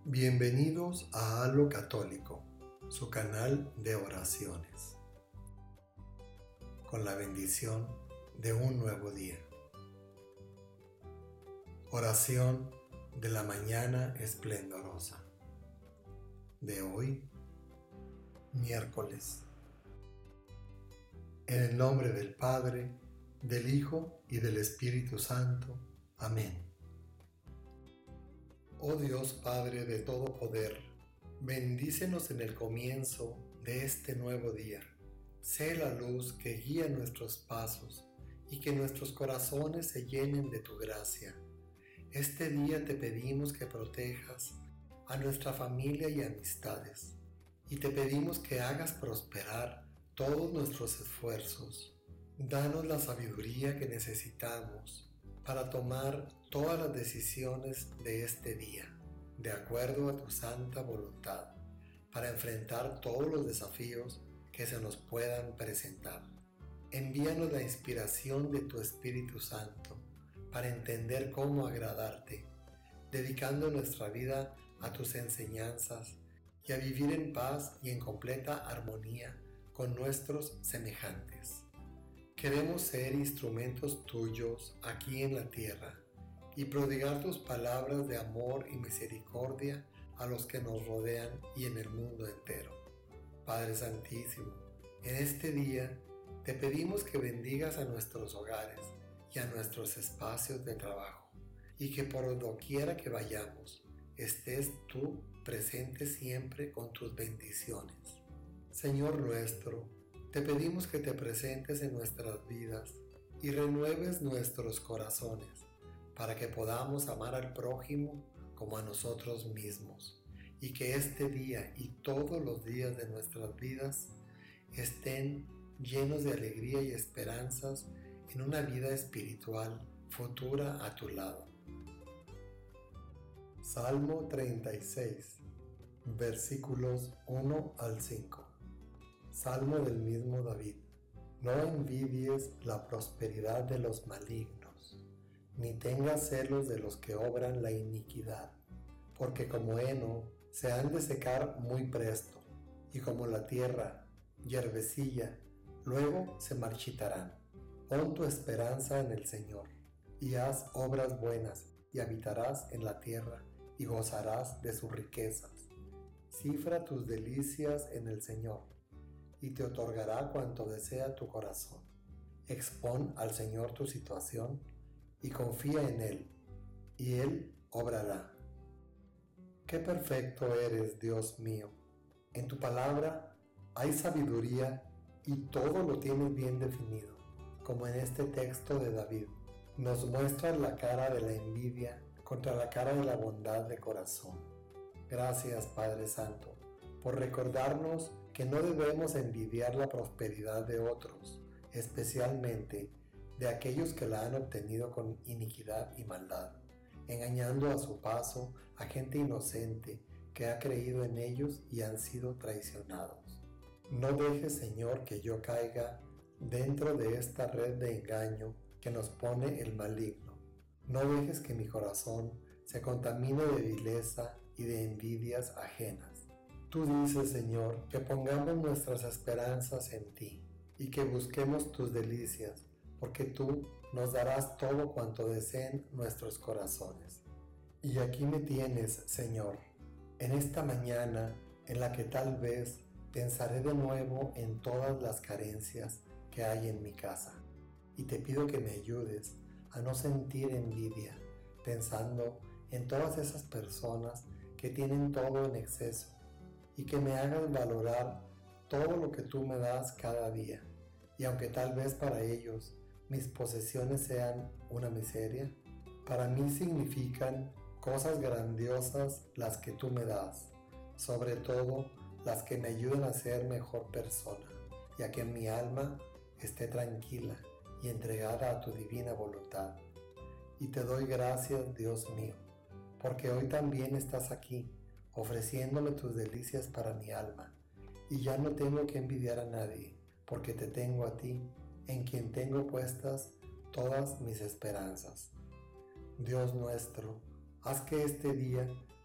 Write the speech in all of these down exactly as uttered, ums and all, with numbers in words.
Bienvenidos a Halo Católico, su canal de oraciones, con la bendición de un nuevo día. Oración de la mañana esplendorosa de hoy, miércoles. En el nombre del Padre, del Hijo y del Espíritu Santo. Amén. Oh Dios Padre de todo poder, bendícenos en el comienzo de este nuevo día. Sé la luz que guía nuestros pasos y que nuestros corazones se llenen de tu gracia. Este día te pedimos que protejas a nuestra familia y amistades, y te pedimos que hagas prosperar todos nuestros esfuerzos. Danos la sabiduría que necesitamos para tomar todas las decisiones de este día, de acuerdo a tu santa voluntad, para enfrentar todos los desafíos que se nos puedan presentar. Envíanos la inspiración de tu Espíritu Santo para entender cómo agradarte, dedicando nuestra vida a tus enseñanzas y a vivir en paz y en completa armonía con nuestros semejantes. Queremos ser instrumentos tuyos aquí en la tierra y prodigar tus palabras de amor y misericordia a los que nos rodean y en el mundo entero. Padre Santísimo, en este día te pedimos que bendigas a nuestros hogares y a nuestros espacios de trabajo, y que por doquiera que vayamos estés tú presente siempre con tus bendiciones. Señor nuestro, te pedimos que te presentes en nuestras vidas y renueves nuestros corazones para que podamos amar al prójimo como a nosotros mismos, y que este día y todos los días de nuestras vidas estén llenos de alegría y esperanzas en una vida espiritual futura a tu lado. Salmo treinta y seis, versículos uno al cinco. Salmo del mismo David. No envidies la prosperidad de los malignos, ni tengas celos de los que obran la iniquidad, porque como heno se han de secar muy presto, y como la tierra, hierbecilla, luego se marchitarán. Pon tu esperanza en el Señor, y haz obras buenas, y habitarás en la tierra, y gozarás de sus riquezas. Cifra tus delicias en el Señor, y te otorgará cuanto desea tu corazón. Expón al Señor tu situación y confía en Él, y Él obrará. Qué perfecto eres, Dios mío. En tu palabra hay sabiduría y todo lo tienes bien definido, como en este texto de David. Nos muestras la cara de la envidia contra la cara de la bondad de corazón. Gracias, Padre Santo, por recordarnos que no debemos envidiar la prosperidad de otros, especialmente de aquellos que la han obtenido con iniquidad y maldad, engañando a su paso a gente inocente que ha creído en ellos y han sido traicionados. No dejes, Señor, que yo caiga dentro de esta red de engaño que nos pone el maligno. No dejes que mi corazón se contamine de vileza y de envidias ajenas. Tú dices, Señor, que pongamos nuestras esperanzas en ti y que busquemos tus delicias, porque tú nos darás todo cuanto deseen nuestros corazones. Y aquí me tienes, Señor, en esta mañana en la que tal vez pensaré de nuevo en todas las carencias que hay en mi casa, y te pido que me ayudes a no sentir envidia, pensando en todas esas personas que tienen todo en exceso, y que me hagas valorar todo lo que tú me das cada día. Y aunque tal vez para ellos mis posesiones sean una miseria, para mí significan cosas grandiosas las que tú me das, sobre todo las que me ayudan a ser mejor persona y a que mi alma esté tranquila y entregada a tu divina voluntad. Y te doy gracias, Dios mío, porque hoy también estás aquí, ofreciéndome tus delicias para mi alma, y ya no tengo que envidiar a nadie, porque te tengo a ti, en quien tengo puestas todas mis esperanzas. Dios nuestro, haz que este día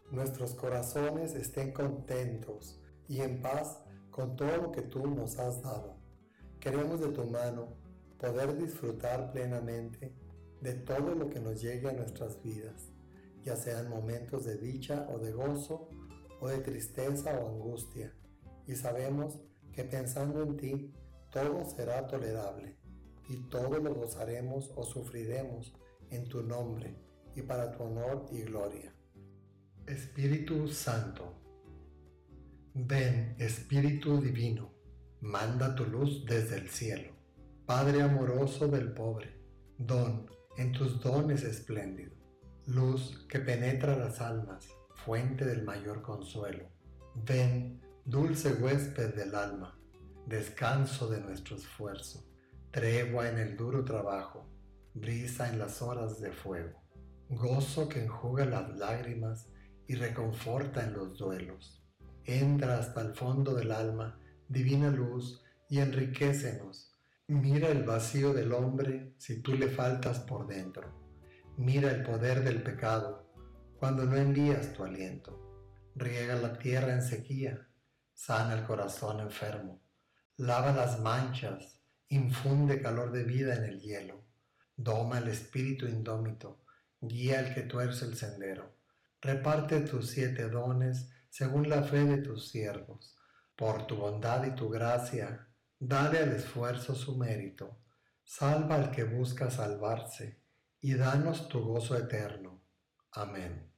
nuestros corazones estén contentos y en paz con todo lo que tú nos has dado. Queremos de tu mano poder disfrutar plenamente de todo lo que nos llegue a nuestras vidas, ya sean momentos de dicha o de gozo, o de tristeza o angustia, y sabemos que pensando en ti, todo será tolerable, y todo lo gozaremos o sufriremos en tu nombre, y para tu honor y gloria. Espíritu Santo, ven, Espíritu Divino, manda tu luz desde el cielo. Padre amoroso del pobre, don en tus dones espléndido, luz que penetra las almas, fuente del mayor consuelo. Ven, dulce huésped del alma, descanso de nuestro esfuerzo, tregua en el duro trabajo, brisa en las horas de fuego, gozo que enjuga las lágrimas y reconforta en los duelos. Entra hasta el fondo del alma, divina luz, y enriquécenos. Mira el vacío del hombre si tú le faltas por dentro. Mira el poder del pecado cuando no envías tu aliento. Riega la tierra en sequía, sana el corazón enfermo, lava las manchas, infunde calor de vida en el hielo, doma el espíritu indómito, guía al que tuerce el sendero. Reparte tus siete dones según la fe de tus siervos. Por tu bondad y tu gracia, dale al esfuerzo su mérito. Salva al que busca salvarse, y danos tu gozo eterno. Amén.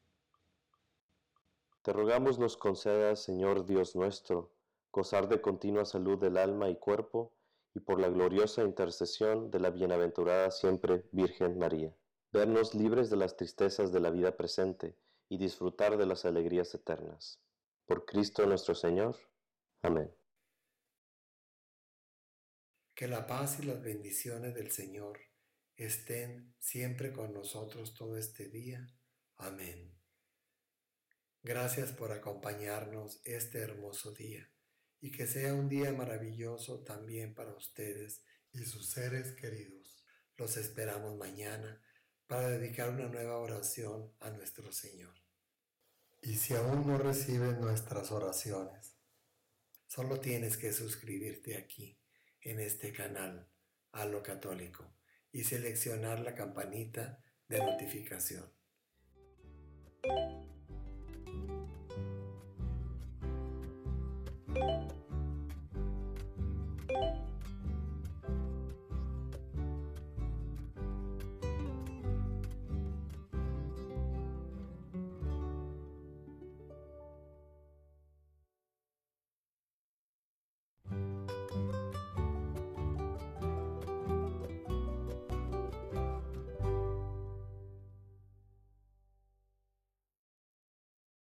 Te rogamos nos concedas, Señor Dios nuestro, gozar de continua salud del alma y cuerpo, y por la gloriosa intercesión de la bienaventurada siempre Virgen María, vernos libres de las tristezas de la vida presente y disfrutar de las alegrías eternas. Por Cristo nuestro Señor. Amén. Que la paz y las bendiciones del Señor estén siempre con nosotros todo este día. Amén. Gracias por acompañarnos este hermoso día, y que sea un día maravilloso también para ustedes y sus seres queridos. Los esperamos mañana para dedicar una nueva oración a nuestro Señor. Y si aún no recibes nuestras oraciones, solo tienes que suscribirte aquí, en este canal, a lo católico, y seleccionar la campanita de notificación.